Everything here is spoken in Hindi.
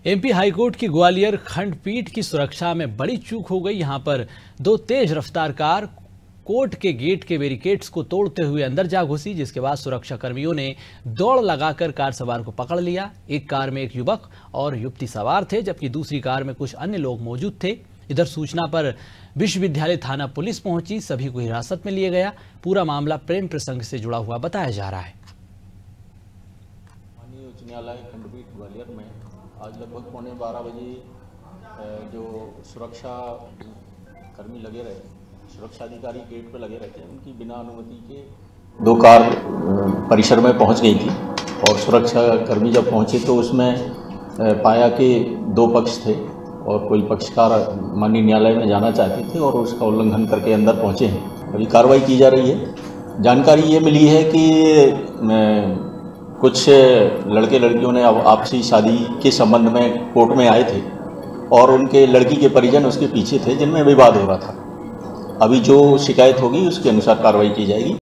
एमपी हाईकोर्ट की ग्वालियर खंडपीठ की सुरक्षा में बड़ी चूक हो गई। यहां पर दो तेज रफ्तार कार कोर्ट के गेट के बैरिकेड्स को तोड़ते हुए अंदर जा घुसी, जिसके बाद सुरक्षा कर्मियों ने दौड़ लगाकर कार सवार को पकड़ लिया। एक कार में एक युवक और युवती सवार थे, जबकि दूसरी कार में कुछ अन्य लोग मौजूद थे। इधर सूचना पर विश्वविद्यालय थाना पुलिस पहुंची, सभी को हिरासत में लिया गया। पूरा मामला प्रेम प्रसंग से जुड़ा हुआ बताया जा रहा है। माननीय उच्च न्यायालय खंडपीठ ग्वालियर में आज लगभग 11:15 बजे जो सुरक्षा कर्मी लगे रहे, सुरक्षा अधिकारी गेट पर लगे रहते हैं, उनकी बिना अनुमति के दो कार परिसर में पहुंच गई थी। और सुरक्षा कर्मी जब पहुंचे तो उसमें पाया कि दो पक्ष थे और कोई पक्षकार माननीय न्यायालय में जाना चाहते थे और उसका उल्लंघन करके अंदर पहुंचे हैं। अभी कार्रवाई की जा रही है। जानकारी ये मिली है कि कुछ लड़के लड़कियों ने आपसी शादी के संबंध में कोर्ट में आए थे और उनके लड़की के परिजन उसके पीछे थे, जिनमें विवाद हो रहा था। अभी जो शिकायत होगी उसके अनुसार कार्रवाई की जाएगी।